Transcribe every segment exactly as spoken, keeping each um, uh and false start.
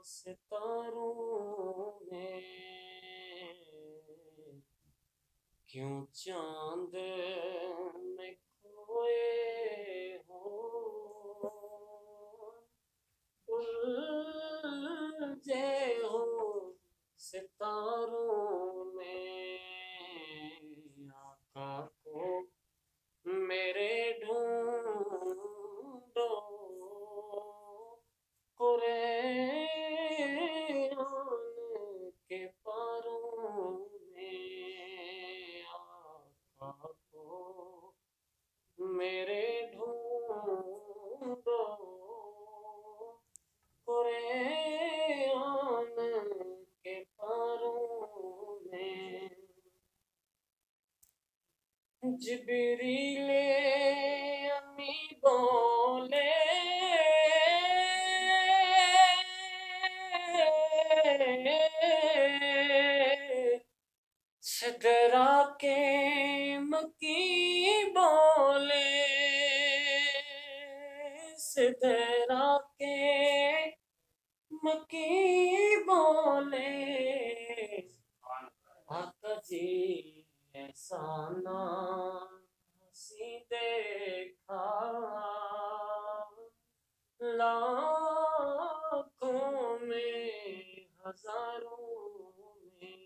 सितारों में क्यों चांद में खोए हो, उलझे हो सितारों में। आका को मेरे ढूंढो, कुरआन के पारों में। आका को मेरे ढूंढो, कुरआन के पारों में। जिब्रीले अमी बोले, सिदरा के मकी बोले, सिदरा के मकी बोले। आका जी ऐसा ना हंसी देखा, लाखों में हजारों में।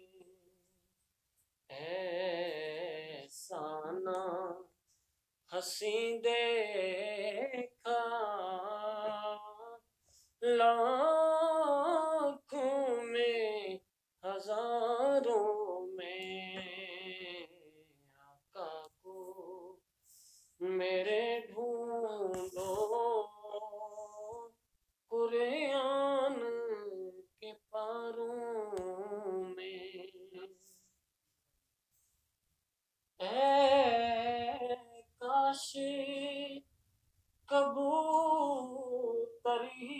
ऐसा ना हंसी देखा, लाखों में हजारों में। आका को मेरे ढूंढो, कुरआन के पारों में। ऐ काश कबूतरी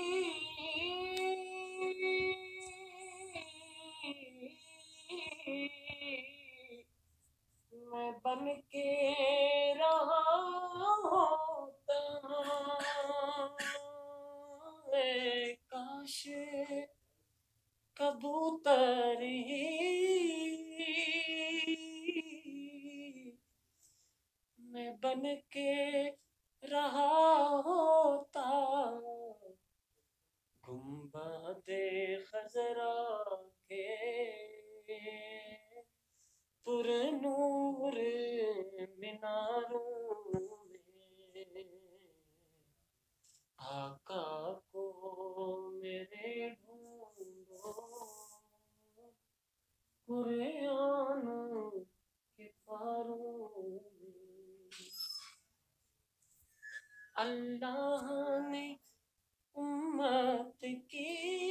मैं बन के रहा होता। ऐ काश कबूतरी मैं बन के रहा होता। गुंबदे खजरा के पुरनूर मीनारों में। आका को मेरे ढूंढो, कुरआन के पारों में। अल्लाह ने उम्मत की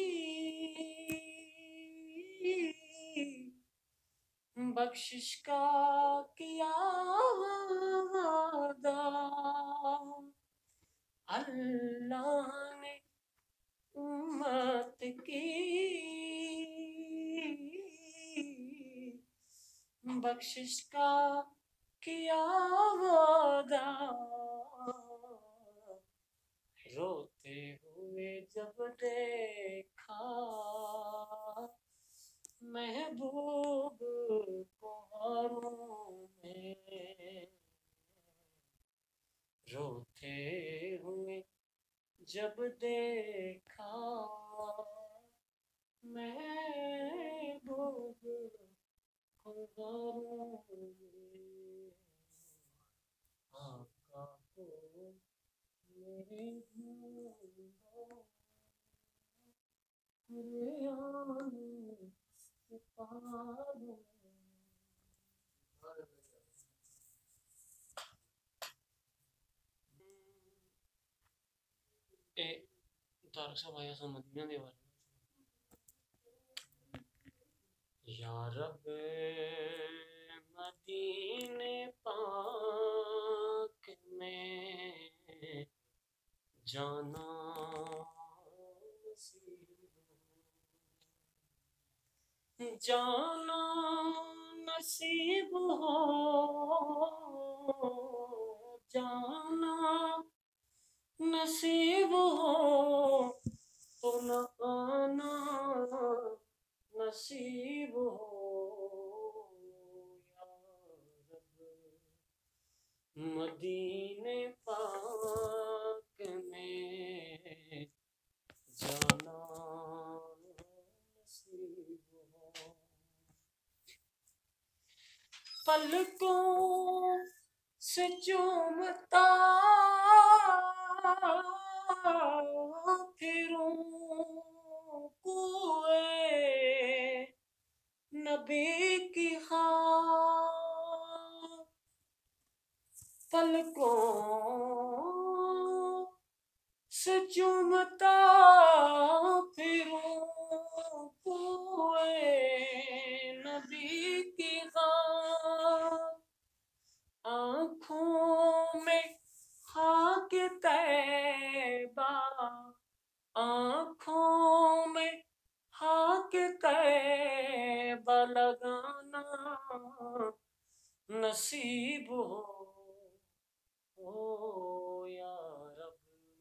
बख्शिश का किया वादा। अल्लाह ने उम्मत की बख्शिश का किया वादा। रोते हुए जब देखा महबूब को हारों में। रोते हुए जब देखा महबूब को हारों में। आका को मेरे ढूंढो, कुरआन के पारों में। ए तारक साहब आया सो मदीना दे बारे या रब मदीने पाक में जाना जाना नसीब हो, जाना नसीब हो तो न आना नसीब हो या रब, मदीने पाक में जाना नसीब हो। पलकों से चूमता फिरूं कुए नबी की खाक, पलकों से चूमता फिरूं कुए नबी की खाक, आँखों में खाक तैबा, आँखों में खाक तैबा लगाना नसीब हो ओ या रब,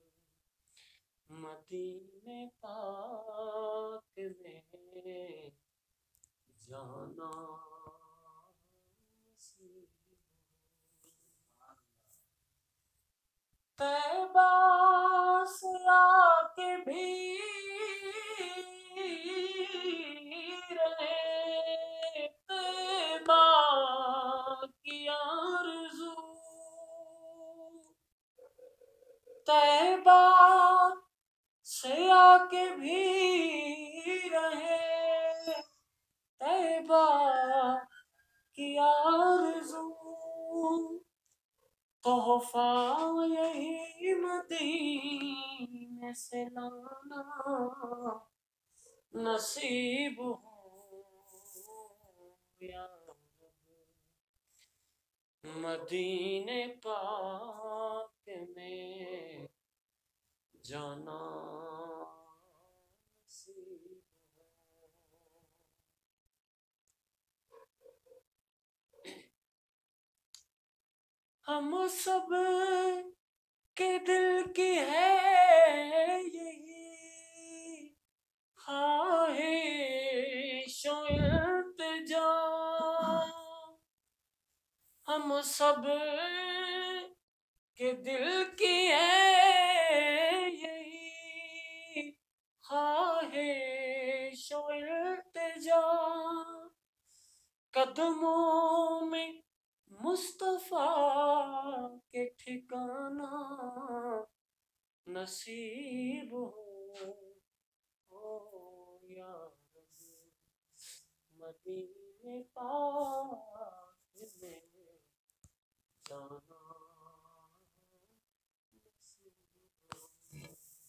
मदीने पाक में जाना नसीब हो। तैबा से आके भी रहे तैबा की आरज़ू, तैबा से आके भी रहे तैबा की आरज़ू, तोहफा यही मदीने से लाना नसीब हो या रब, मदीने पाक में जाना नसीब हो। हम सब के दिल की है यही ख्वाहिश और इल्तिजा, हम सब के दिल की है यही ख्वाहिश और इल्तिजा, कदमों में मुस्तफा के ठिकाना नसीब हो ओ या रब, मदीने पाक में जाना नसीब हो।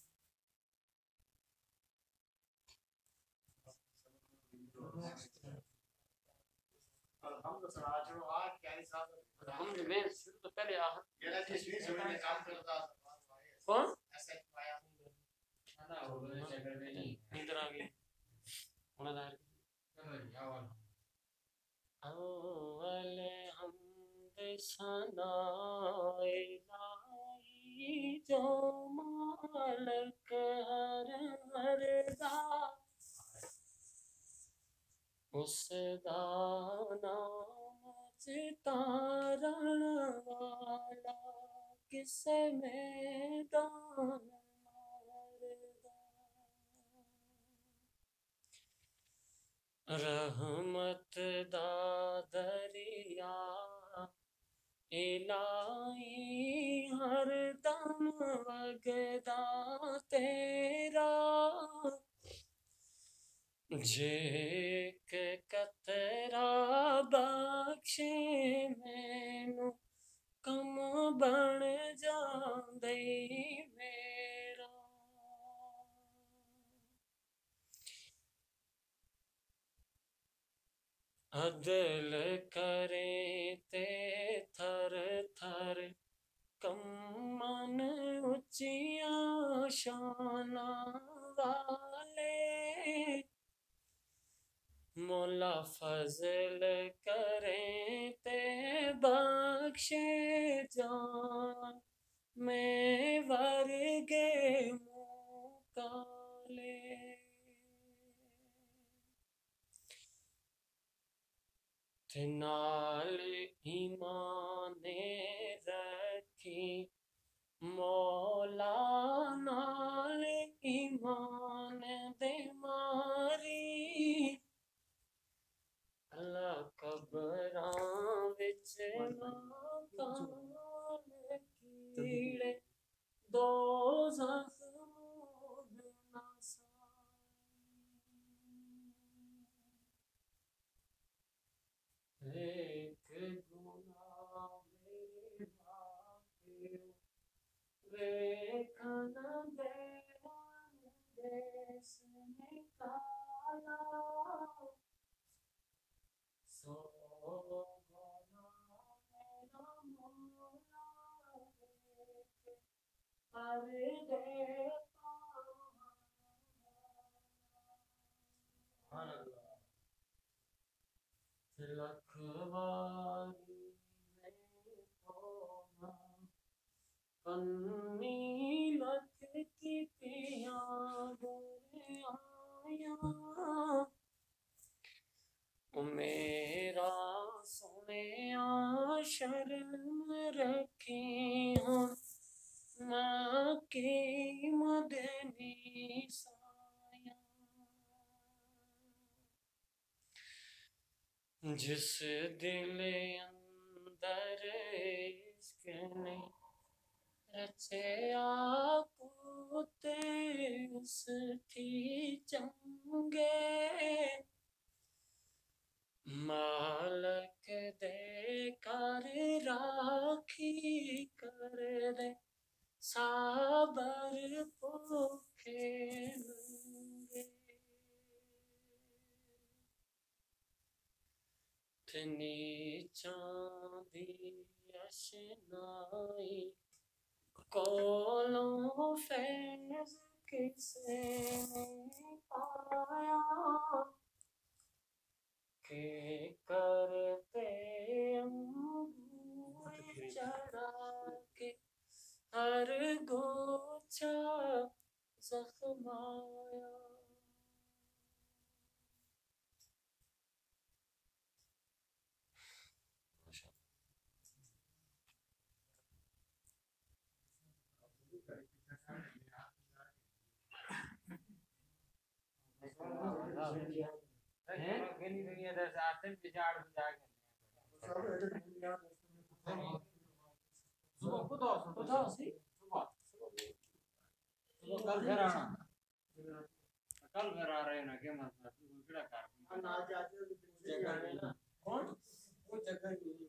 हम में शुरू तो पहले आ कौन नींद आ गई अव्वल हमद सनाए लाई जो मालक हर हर दा, उसदा नाम चितारण वाला किसे मैदान मारदा, रहमत दा दरिया इलाही हर दम वगदा तेरा, जे के कतरा बख्शे मैनू कम बन जांदे मेरा, अदल करे ते थर थर कमन उच्चियां शाना वाले, मौला फजल करे ते बख्शे जान मैं वर्गे मुकाले, ले ते नाल ईमान रखी मौला नाल ईमान दे मारी अल्लाह कबरां विच नाकाल कीड़े दो जख्म ना साई एक गुनाह मेरे बापे वेखन देवान देश निकाला सो गुनाह मेरा मौला वेख हर दे लखवारी में होना कन्नी लख की पिया बोले आया मेरा सोने शर्म रखी हूँ माँ की मदनी साया जिस दिल अंदर इश्क ने रचया पुते उसकी चंगे मालक दे कर राखी कर दे साबर भूखे नंगे नीचां दी अशनाई कोलों फैज़ किसे ने पाया के करते अंगूर चढ़ा के हर गोछा जख्माया हैं गली दुनिया दस आते बिचार बुझा के सुबह खुद आओ खुद आओ सी सुबह सुबह कल घर आना कल घर आ रहे ना के मतलब तू केड़ा कर ना जाते हो जगह नहीं कौन वो जगह नहीं